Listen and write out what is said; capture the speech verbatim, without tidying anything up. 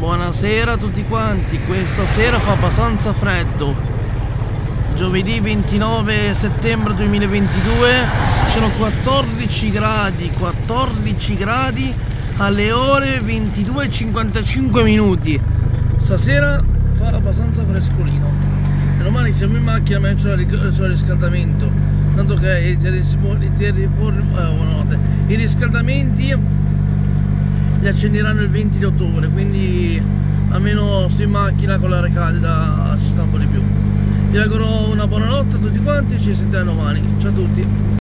Buonasera a tutti quanti, questa sera fa abbastanza freddo. Giovedì ventinove settembre duemilaventidue, sono quattordici gradi, quattordici gradi alle ore ventidue e cinquantacinque minuti. Stasera fa abbastanza frescolino. E domani siamo in macchina, ma c'è il riscaldamento. Tanto che i, i riscaldamenti li accenderanno il venti di ottobre, quindi almeno sto in macchina con l'aria calda ci sta un po' di più. Vi auguro una buona notte a tutti quanti, ci sentiamo domani. Ciao a tutti.